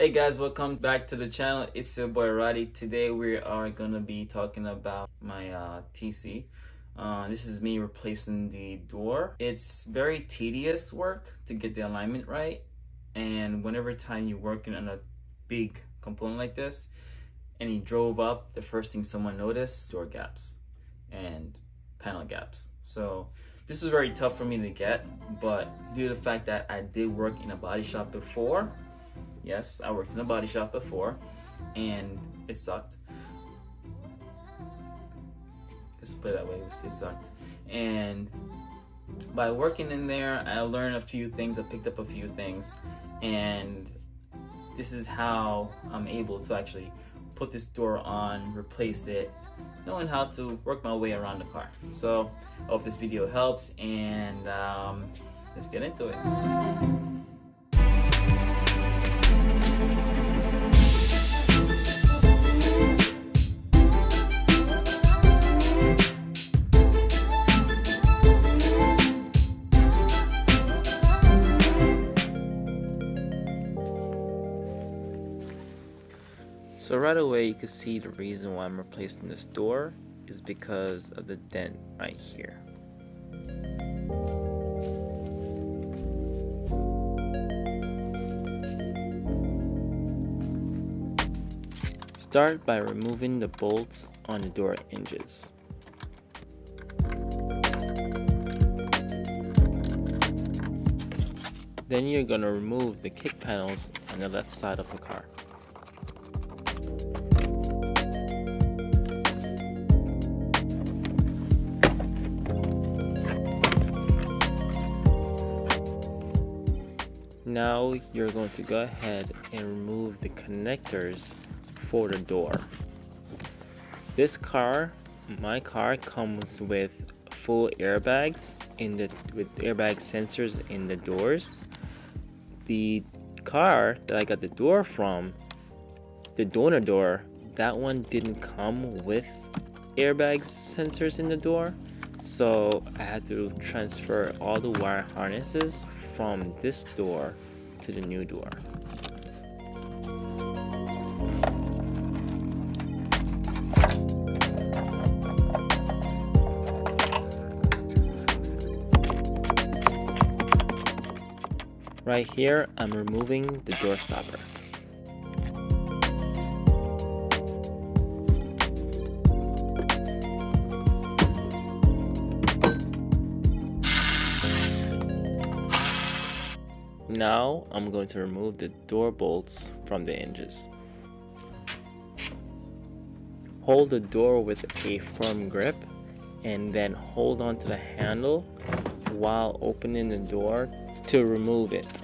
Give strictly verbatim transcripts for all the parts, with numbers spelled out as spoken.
Hey guys, welcome back to the channel. It's your boy Roddy. Today we are gonna be talking about my uh, T C. Uh, this is me replacing the door. It's very tedious work to get the alignment right, and whenever time you're working on a big component like this and you drove up, the first thing someone noticed, door gaps and panel gaps. So this was very tough for me to get, but due to the fact that I did work in a body shop before, yes, I worked in a body shop before, and it sucked. Let's put it that way, it sucked. And by working in there, I learned a few things, I picked up a few things, and this is how I'm able to actually put this door on, replace it, knowing how to work my way around the car. So I hope this video helps, and um, let's get into it. So right away you can see the reason why I'm replacing this door is because of the dent right here. Start by removing the bolts on the door hinges. Then you're going to remove the kick panels on the left side of the car. Now you're going to go ahead and remove the connectors for the door. This car, my car, comes with full airbags in the with airbag sensors in the doors. The car that I got the door from, the donor door, that one didn't come with airbag sensors in the door, so I had to transfer all the wire harnesses from this door to the new door. Right here, I'm removing the door stopper. Now I'm going to remove the door bolts from the hinges. Hold the door with a firm grip and then hold on to the handle while opening the door to remove it.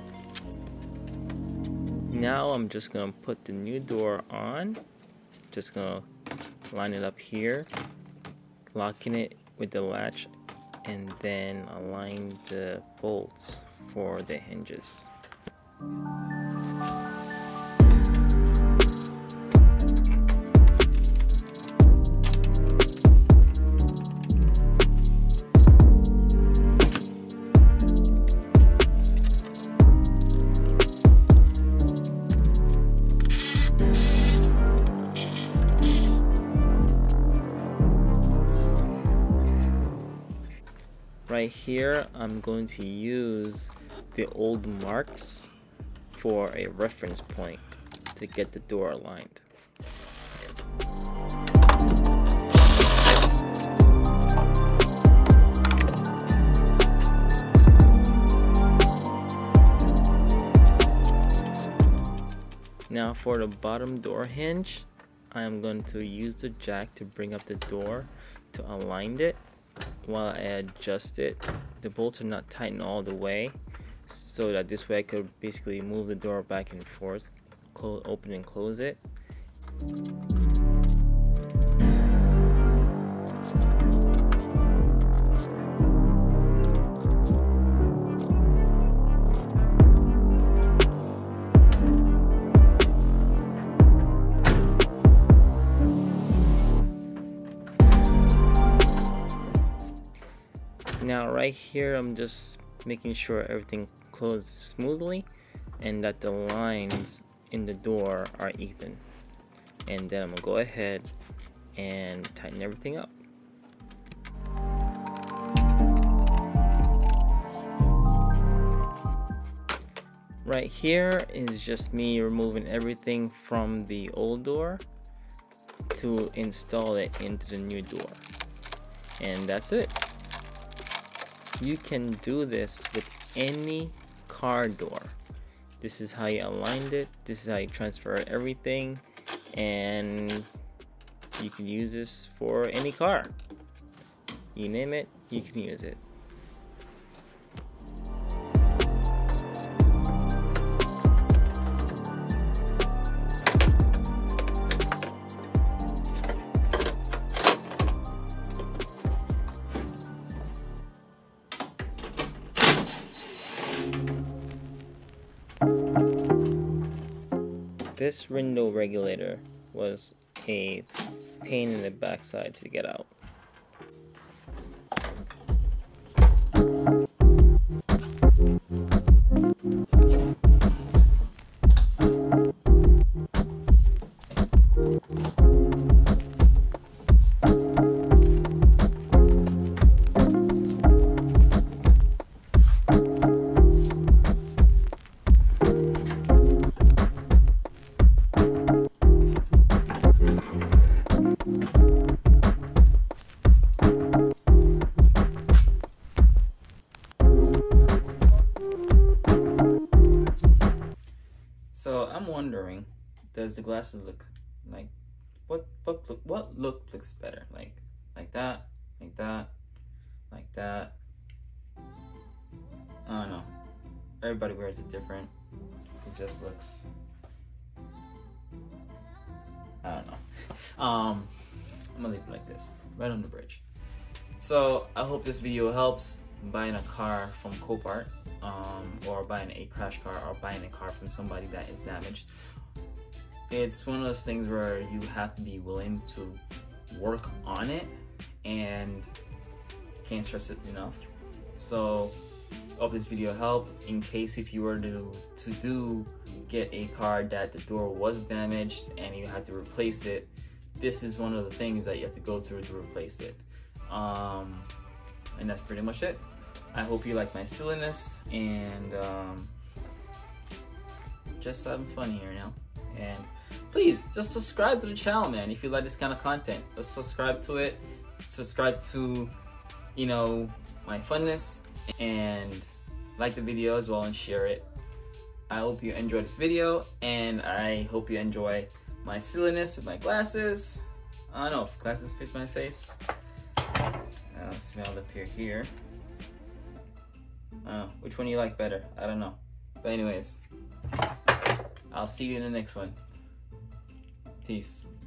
Now I'm just going to put the new door on. Just going to line it up here, locking it with the latch, and then align the bolts for the hinges. Right here, I'm going to use the old marks for a reference point to get the door aligned. Now for the bottom door hinge, I am going to use the jack to bring up the door to align it. While I adjust it, the bolts are not tightened all the way, so that this way I could basically move the door back and forth, close, open and close it. Now right here, I'm just making sure everything closes smoothly and that the lines in the door are even. And then I'm gonna go ahead and tighten everything up. Right here is just me removing everything from the old door to install it into the new door. And that's it. You can do this with any car door. This is how you aligned it. This is how you transfer everything. And you can use this for any car. You name it, you can use it. This window regulator was a pain in the backside to get out. So I'm wondering, does the glasses look like what look, look what look looks better? Like like that, like that, like that. I don't know. Everybody wears it different. It just looks, I don't know. Um I'm gonna leave it like this, right on the bridge. So I hope this video helps. Buying a car from Copart, um, or buying a crash car, or buying a car from somebody that is damaged. It's one of those things where you have to be willing to work on it, and can't stress it enough. So I hope this video helped. In case if you were to to do get a car that the door was damaged and you had to replace it, this is one of the things that you have to go through to replace it. Um, And that's pretty much it. I hope you like my silliness, and um, just having fun here now. And please, just subscribe to the channel, man. If you like this kind of content, just subscribe to it. Subscribe to, you know, my funness, and like the video as well and share it. I hope you enjoy this video, and I hope you enjoy my silliness with my glasses. I don't know if glasses fits my face. Uh, smell up here here. I don't know which one you like better. I don't know. But anyways, I'll see you in the next one. Peace.